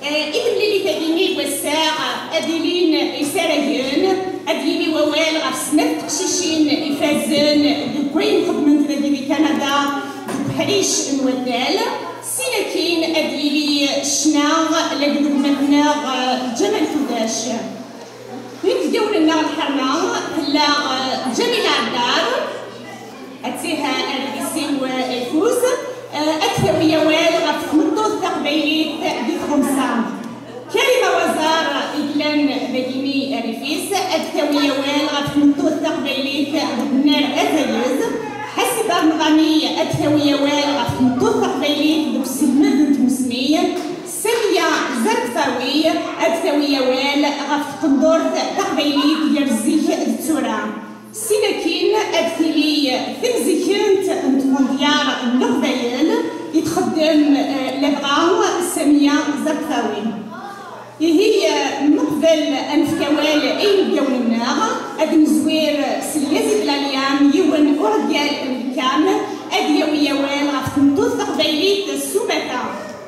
إذن اللي تاقيني والساعة أديلين يساريون أديلي ووال غف سنة تقشيشين يفازن دوكوين خدمت دي كندا بحريش نودال سيلكين أديلي شناغ لقدو مبناغ جمال فداش يبداو لنا الحرنا تلا جميل عدار أتيها الرئيسي والفوز أكثر يوال غف منطوط تقبيليت دي خمسة كلمة وزارة إجلان بجيمي رفيس أكثر يوال غف منطوط تقبيليت بنار أزايز حسب أرنغامي أكثر يوال غف منطوط تقبيليت بسلمذ مسمية سمية زرقاوي أكثر يوال غف قندور تقبيليت يرزيه التورا سيناكين أكثري ثمزيكنت انتمونديار النغبيل يتخدم لبغاو سمية زرقاوي هي مقبل أنفكوال أي ديال النار أدم زوير سليازي بلاليام يون أورجال الكام أديوي يوال غف نطوث تقبيليت السوبتا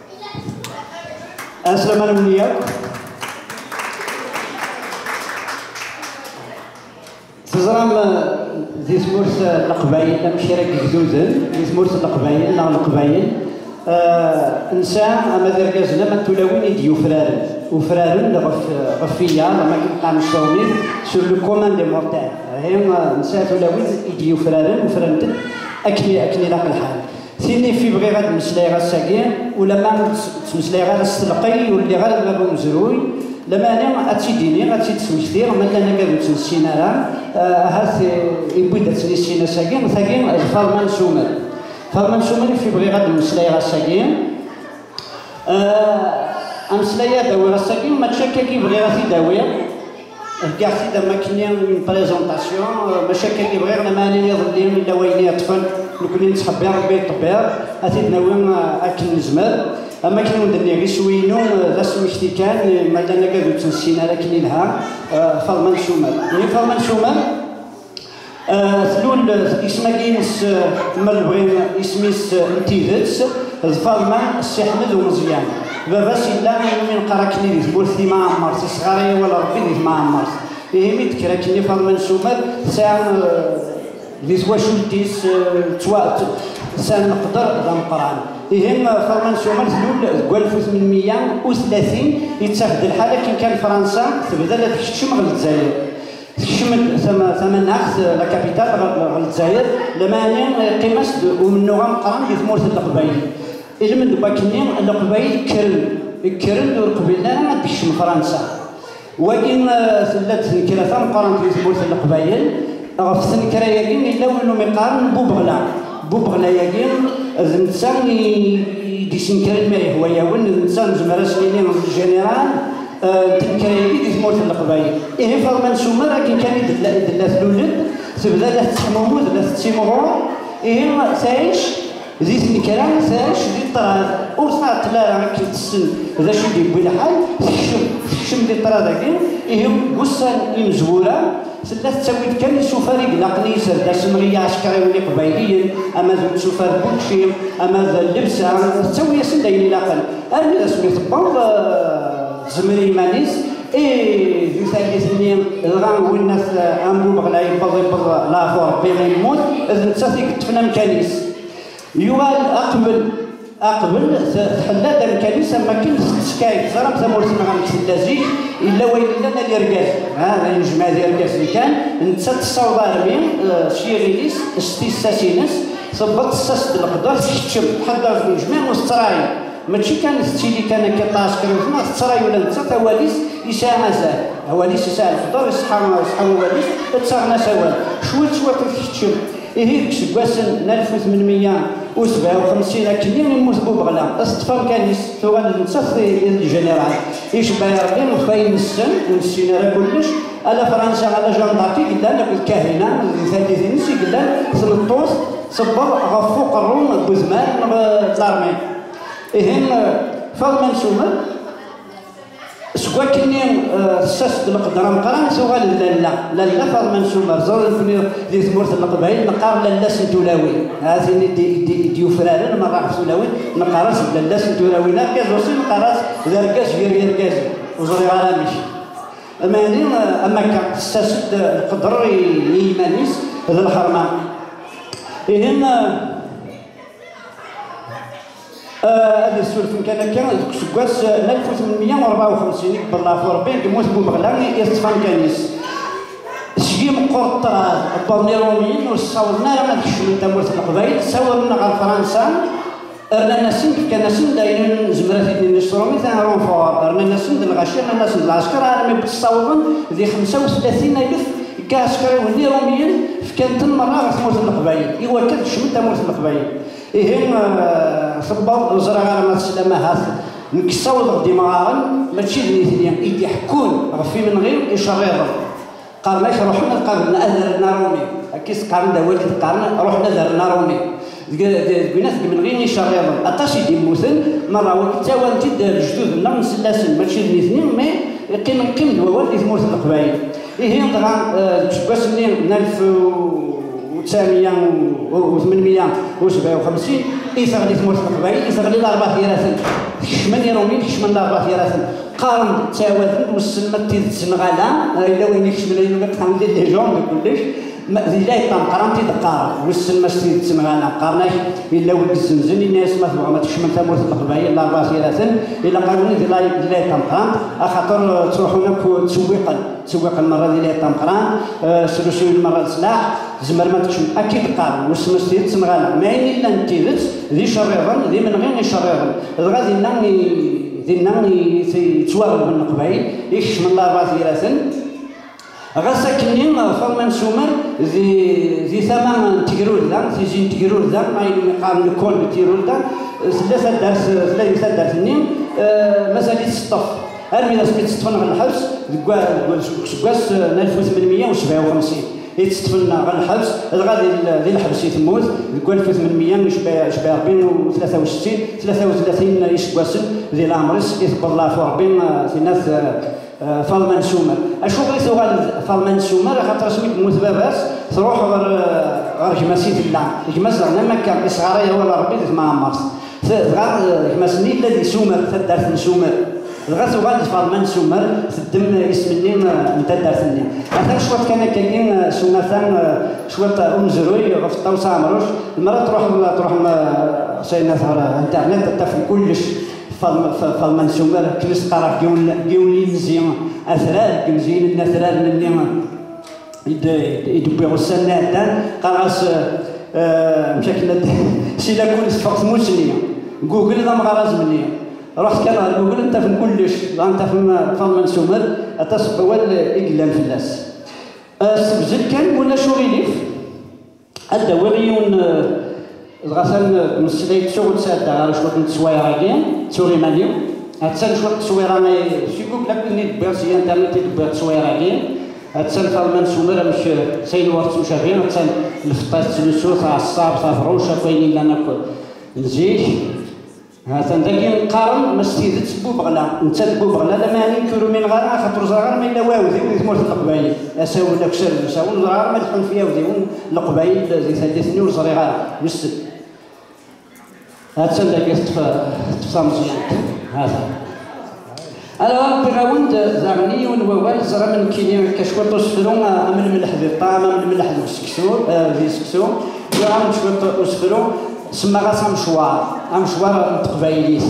السلام عليكم. تزرم ذي سمورس القبايل ماشي راك جدودن ذي سمورس القبايل لا القبايل انسان اما دركازنا ما تولوين يديو فرارن وفرارن غفيه ما كيبقى مشاومين سور لو كومان دي مورتال هما انسان تولوين يديو فرارن وفرارن اكني لاق الحال سيني في بغي غاد مسلاي غا ساكين ولا ما تمسلاي غا السلقي واللي غاد ما مزروي لما انا اتيديني غاتيتسمشتير مثلا انا كنت نسينا هاث يبدا تنسينا ساكين ثاكين الفرمان شومر في بغي غاد المسلاي غا ساكين امسلايا داوي غا ساكين ما تشكى كي بغي غا داوي كاع سيدا ما كاين بريزونطاسيون ماشي كي بغي انا ماني يظلين الا ويني طفل نكون نتحبي ربي يطبير اتيدنا وين اكل نزمر اما كي ندير غير شوينو لا سميتي كان ما انا كادو تنسينا لكن لها فرمان شومر يعني فرمان شومر ثلول اسمها كينس مالبغي اسميس انتيدتس فرمان السي احمد ومزيان بابا سيلا من قراكني لي تقول ما عمر صغاري ولا ربي لي ما عمر هي ميت كراكني فرمان شومر ساعه لي زواشولتيس سان نقدر نقران إهم فرمان شومر ثلول 1830 يتاخد الحالة كي كان فرنسا تبدا لا تكشم غير الجزائر تكشم ثمن اخذ لا كابيتال غير الجزائر لما قيماس ومنو غنقران في ثمورة القبايل إلا من دابا كني القبايل كرن القبيله ما تكشم فرنسا ولكن ثلات نكره ثمقران في ثمورة القبايل غف ثنكره ياكين إلا ولو مقارن بوبغلا ياكين الانسان يديسن كريم هو ياون الانسان زمرا سنين الجنرال تنكري دي ثمورة القبايل إيه فرمان شومر لكن كان يدلا ثلولد تبدا لا تحمومود لا تسيمغور إيه سايش زيت نكران سايش دي الطراد وصات لا كيتسن ذا شي ديبوي الحال تكشم دي الطراد هاكي إيه وسان المزوره سلا تسوي كان الشوفار يقلقني سردا سمريه عسكري ولي قبايليين اما ذو الشوفار بوكشي اما ذا اللبسه تسوي سلا يلاقل انا سميت بون زمري مانيس اي ذو ثالثني الغان والناس انبو بغلا يبض لافور بين يموت اذن تساتي كتفنا مكانيس يوال اقبل تحلى دار الكنيسه ما كاينش سكايت زرب ثمور سمع التلازيك الا وين لنا الركاز هذا الجماعه ديال الركاز اللي كان انت تصاوب مين شي ريليس شتي ساسينس صبت الساس ديال القدر تشم حضر في الجماع والستراي ماشي كان اللي كان كيطاش كان في الستراي ولا انت تواليس يساع مازال هواليس يساع الخضر يصحى واليس تصاغنا سوا شويه تشم إيه كسباسن 1857 كني نموت بوبغلا استفان كانيس ثوان نتصفي الجنرال يشبه ربي وفاين السن ونسينا راه كلش على فرنسا على جانداركي قلنا لك الكاهنه الثالثين نسي قلنا سلطوس صبر غفوق الروم بوزمان لارمي إهم فرمان شومر سكوا كني ساس القدره مقران سوغال لا فاطمه نسومر زور دي ثمورت القبائل نقار لالا سنتولاوي هذه ديو فرارن مرة سنتولاوي نقارس لالا سنتولاوي لا كاز وصل نقارس ذركاز غير كاز وزري على مشي اما كان ساس القدر يمانيس هذا الحرمان هنا هذا السولف كان سكواس 1854 بالله في ربي كموت بومغلاني يستفان كانيس شيم قرطراز البرنيروميين وصورنا لنا كشمن تمورت القبائل صورنا على فرنسا رنا ناسين كان ناسين دايرين زمرات النصراني ثاني رونفور رنا ناسين الغاشير رنا ناسين العسكر انا متصورن ذي 35,000 كعسكري والنيروميين كانت المرة في تمورت القبائل ايوا كان كشمن تمورت القبائل إيهم صباو وزرع على السلامة هاث نكساو ديمارن ماشي اللي يحكون غفي من غير يشريرهم قال ماشي روحنا قال أذرنا رومي كيس قارن دوالد قارن روحنا ذرنا رومي قلنا من غير يشريرهم أطاشي ديموثن مرة وقت وانت الجدود من سلاسل ماشي الاثنين مي يقيم دوال اللي تموت القبائل إيهم طبعا تشباس منين 1857 يثغلي ثمورت القبائل يثغلي الأربع ثيراثن كشمن يرومين كشمن الأربع ثيراثن قارن تاوثن والسلمة تيد السنغالة إلا وين يكشمن لأنه كتحمل لي جون كلش لا يطام قران تيدقار والسلمة تيد السنغالة قارناش إلا ولد الزنزن الناس ما تكشمن ثمورت القبائل الأربع ثيراثن إلا قالوا لي لا يطام قران خاطر تروحوا تسوق المرة لا يطام قران سلوسيو المرة السلاح زمر ما تكشم اكيد قارن وسمستيت سنغالا ما الا نتيرت ذي شريرا ذي من غير شريرا غادي ناني تواغل من القبائل يكشم الله أربع ثلاثا غاساكنين فالمان سومر ذي ثمان تيرول ذا ذي زين تيرول ذا ما يقام الكل بتيرول ذا ثلاثة درس نين مسألة الصف أرمي ذا سميت ستفن على الحبس كواس 1857 يتستفن على الحبس غادي ذي الحبس يتموت كواس 1800 شبه 33 يسكواسن ذي الامرس يثبت الله في ربي في ناس فالمان سومر اشوف غير سؤال فالمان سومر خاطر سميت موت باباس تروح غير جماسي في الله جماس لما كان صغاريه ولا ربي ما عمرت غير جماسني الذي سومر تدارت سومر الغاز وغاد فالمان سومر تدم اسم النيم نتا دارتني مثلا شوط كان كاين سومرتان شوط زروي في الطوسه عمروش المرة تروح ساينات على الانترنت تفهم كلش فالمان سومر كنس قرا كيولي مزيان اثرار كمزيان الاثرار اللي يدبيو السنه قراص مشاكل سيلا كل فقط موسنيه جوجل ذا مغرز مني رحت كان على جوجل انت في كلش انت في فالمان سومر اتصب اول اقلام في الناس سبزل كان ولا شغيليف الدوريون غسل مسليت شغل ساده على شويه تصويراكين توري ماليو هتسال شويه تصويره ما شيكوك لك نيت بيرسي انترنت تبع تصويراكين هتسال فالمان سومر مش سين وقت مشاغين هتسال الفطاس تلسو تاع الصاب تاع فروشه فين لا ناكل نزيش هذا ندير قارن مستيدت بوبغلا انت بوبغلا لما نكرو من غير خاطر زغار ما الا واودي ثمورت القبائل اساو داك الشر اساو زغار ما تحن فيها وديون القبائل زي ثلاثني وصغيره نسد هذا سندك تفصمزيان هذا انا بغاوند زغني ونوال زرا من كيني كشوط وسفرون من الملح ذي الطعام من الملح ذي السكسو ذي السكسو وعم شوط وسفرون سما غاس مشوار تقبايليس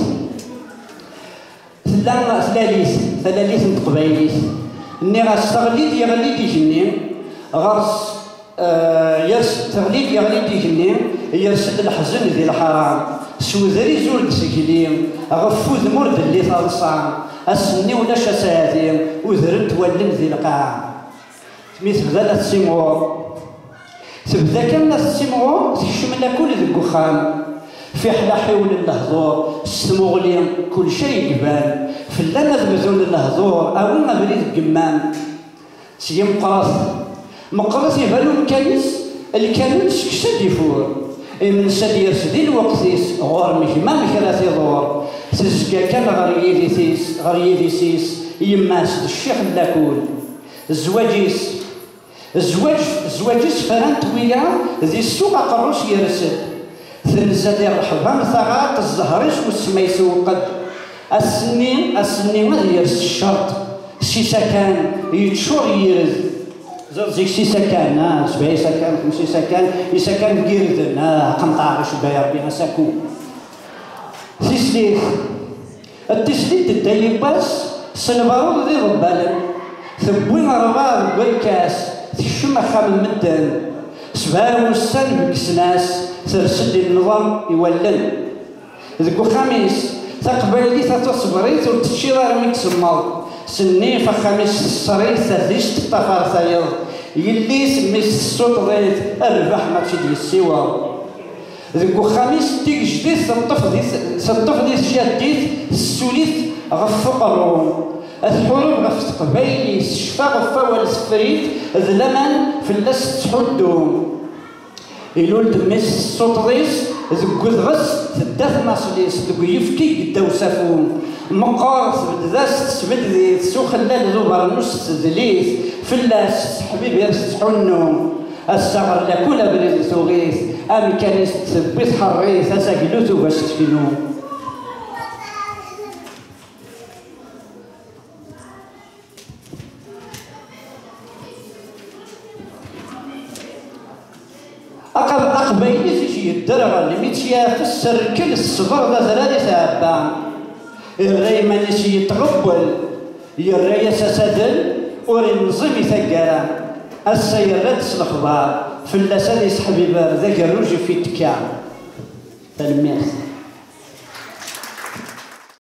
ثلاليث تقبايليس ني غاس تغليد يغلي تيجني غاس يرس تغليد يغلي تيجني يرسل الحزن ذي الحرام سوذري زول سكليم غفوذ مرد اللي ثالصان السني ولا شساتي وذرت ولن ذي القاع سميت بذلت سيمور تبدا كان السمعو تشمل كل ذي الكخان في حلا حول الهضور السموغلي كل شيء يبان في اللنا ذبذون الهضور او ما بريد القمام سي مقراص يبانو الكنيس كشد يفور من سد يرسدي الوقتيس غور مش ما مكراتي ضور تزكى كان غريدي سيس يماس الشيخ لاكول الزواجيس فران طويلة ذي السوق قروش يرسل ثنزة الرحبان ثغاط الزهريش والسميس وقد السنين ماذا يرس الشرط شي سكان يتشور يرز زي شي سكان سبعي سكان خمسي سكان يسكن بيردن قنطاع شبايا ربي ساكو تسليت التسليت الدايباس سنبارود ذي ضبالا ثبوين رباط ويكاس تشم خام مدن سبعة وسن بكسناس ترسل النظام يولن ذكو خميس تقبلي تصبريت وتشير ميك سمال سني فخميس الصريت ثلاثيش تطفر ثايض يلي سميت الصوت ضيت الربح ما تشدي السوا ذكو خميس تيك جديد سطف دي جديد السوليت غفق الروم الحروب غف تقبيلي الشفا غفا والسفريت ذلمن في اللاس تحدهم يلول دميس الصوت ضيس ذكو ذغس تداث ناصليس ذكو يفكي قداو سافوم مقار ثبت ذي تسوخ الليل ذو برنوس تذليث فلاس حبيب يرس تحنهم السغر لكل بريد ثغيث أم كان يثبت حريث أساقلوثو باش تفينو أقبيلي تيجي الدرغة اللي ميتيا في السركل الصبر ذا ثلاثة ثابان الرأي من يتغبل يرأي سسدل ورنظم ثقالا السيارات الأخبار في اللسان يسحب بار ذاك الرجل في تكام تلميذ